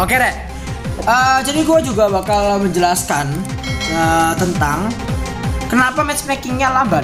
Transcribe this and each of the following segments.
Oke Rek, jadi gue juga bakal menjelaskan tentang kenapa matchmakingnya lamban.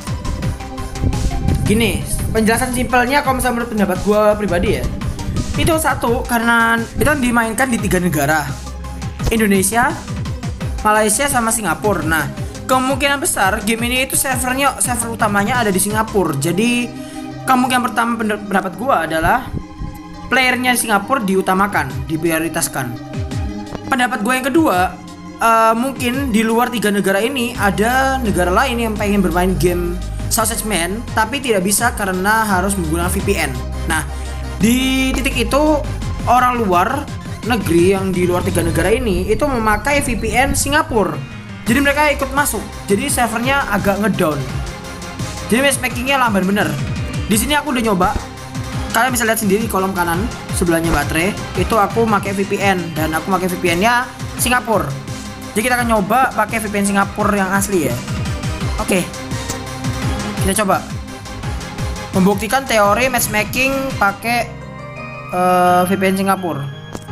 Gini, penjelasan simpelnya kalau misalnya menurut pendapat gue pribadi ya, itu satu, karena itu dimainkan di 3 negara, Indonesia, Malaysia, sama Singapura. Nah, kemungkinan besar game ini itu server utamanya ada di Singapura. Jadi kemungkinan pertama pendapat gue adalah playernya di Singapura diutamakan, diprioritaskan. Pendapat gue yang kedua, mungkin di luar 3 negara ini ada negara lain yang pengen bermain game Sausage Man tapi tidak bisa karena harus menggunakan VPN. Nah, di titik itu orang luar negeri yang di luar 3 negara ini itu memakai VPN Singapura. Jadi mereka ikut masuk. Jadi servernya agak ngedown. Jadi matchmakingnya lamban bener. Di sini aku udah nyoba. Kalian bisa lihat sendiri di kolom kanan sebelahnya baterai. Itu aku pakai VPN dan aku pakai VPN-nya Singapura. Jadi kita akan nyoba pakai VPN Singapura yang asli ya. Oke. Kita coba membuktikan teori matchmaking pakai VPN Singapura.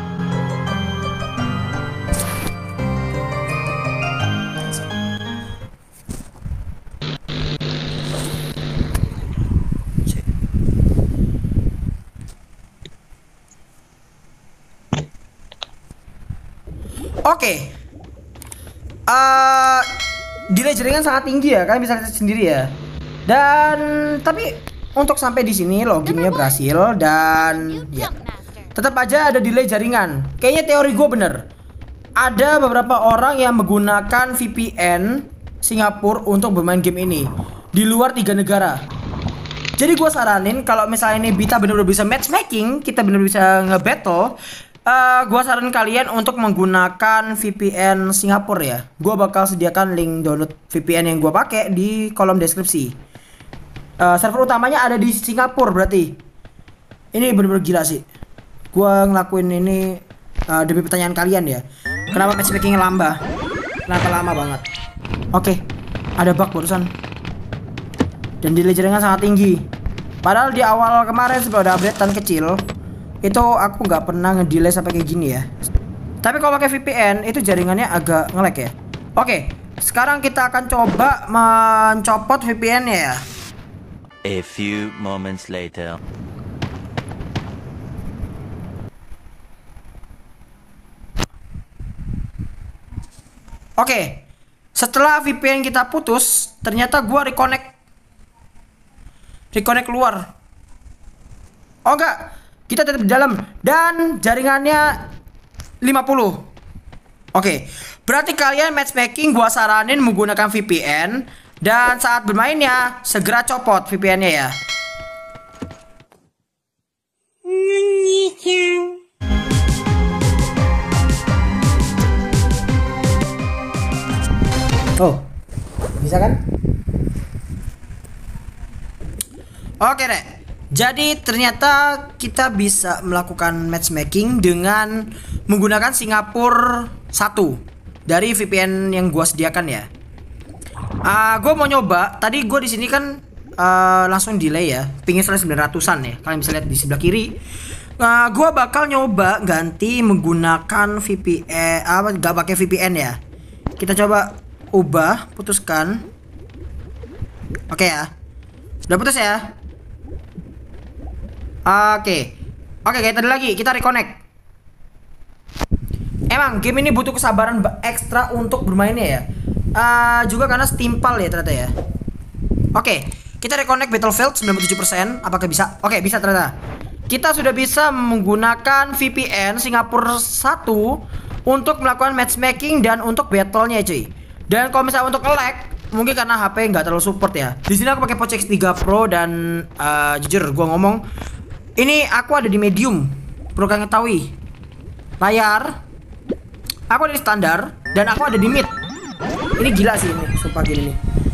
Oke. Delay jaringan sangat tinggi ya, kalian bisa lihat sendiri ya. Dan tapi untuk sampai di sini loginnya berhasil dan ya tetap aja ada delay jaringan. Kayaknya teori gue bener. Ada beberapa orang yang menggunakan VPN Singapura untuk bermain game ini di luar 3 negara. Jadi gue saranin kalau misalnya ini Bita bener-bener bisa matchmaking, kita bener-bener bisa nge-battle, gue saranin kalian untuk menggunakan VPN Singapura ya. Gue bakal sediakan link download VPN yang gue pakai di kolom deskripsi. Server utamanya ada di Singapura berarti. Ini bener-bener gila sih. Gua ngelakuin ini demi pertanyaan kalian ya. Kenapa matchmakingnya lambat? Kenapa lama banget? Oke, ada bug barusan. Dan delay jaringan sangat tinggi. Padahal di awal kemarin sebelum ada updatean kecil, itu aku nggak pernah ngedelay sampai kayak gini ya. Tapi kalau pakai VPN itu jaringannya agak nge-lag ya. Oke, sekarang kita akan coba mencopot VPN-nya ya. A few moments later. Oke, setelah VPN kita putus, ternyata gua reconnect keluar. Oh enggak, kita tetap di dalam dan jaringannya 50. Oke, berarti kalian matchmaking gua saranin menggunakan VPN. Dan saat bermainnya segera copot VPN-nya ya. Oh, bisa kan? Oke Rek. Jadi ternyata kita bisa melakukan matchmaking dengan menggunakan Singapura 1 dari VPN yang gua sediakan ya. Gue mau nyoba. Tadi gue di sini kan langsung delay ya. Pingin 900-an ya. Kalian bisa lihat di sebelah kiri. Gue bakal nyoba ganti menggunakan VPN. Gak pakai VPN ya. Kita coba ubah, putuskan. Oke ya. Udah putus ya. Oke, kayak tadi lagi kita reconnect. Emang game ini butuh kesabaran ekstra untuk bermainnya ya. Juga karena setimpal ya ternyata ya. Oke, kita reconnect Battlefield 97%. Apakah bisa? Oke, bisa ternyata. Kita sudah bisa menggunakan VPN Singapura 1 untuk melakukan matchmaking dan untuk battle-nya cuy. Dan kalau misalnya untuk lag, mungkin karena HP nggak terlalu support ya. Di sini aku pakai Poco X3 Pro dan jujur gua ngomong, ini aku ada di medium. Perlu kalian ketahui. Layar aku ada di standar dan aku ada di mid. Ini gila sih ini, sumpah gini nih.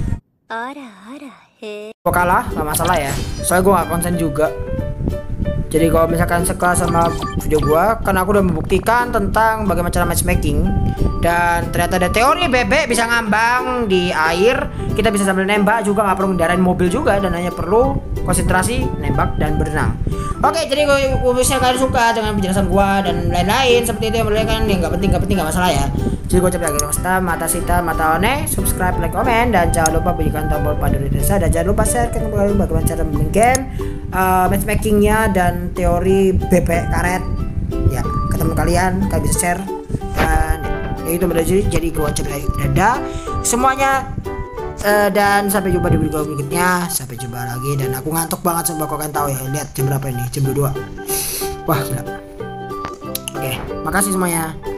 Gua kalah, gak masalah ya. Soalnya gue gak konsen juga. Jadi kalau misalkan sekelas sama video gua, kan aku udah membuktikan tentang bagaimana cara matchmaking. Dan ternyata ada teori bebek bisa ngambang di air. Kita bisa sambil nembak juga, nggak perlu ngendarain mobil juga, dan hanya perlu konsentrasi, nembak, dan berenang. Oke, jadi kalau misalnya kalian suka dengan penjelasan gua dan lain-lain seperti itu yang kan yang nggak penting nggak masalah ya. Jadi gua ucapin lagi Masta, Mata Sita, Mata One, subscribe, like, komen, dan jangan lupa bunyikan tombol pada desa dan jangan lupa share ke kalian bagaimana cara main game, matchmakingnya dan teori BP karet ya ke teman kalian bisa share dan ya itu jadi gua ucapin lagi dadah semuanya. Dan sampai jumpa di video berikutnya. Sampai jumpa lagi. Dan aku ngantuk banget sebab kau kan tahu ya. Lihat jam berapa ini? Jam 22. Wah gila. Oke, makasih semuanya.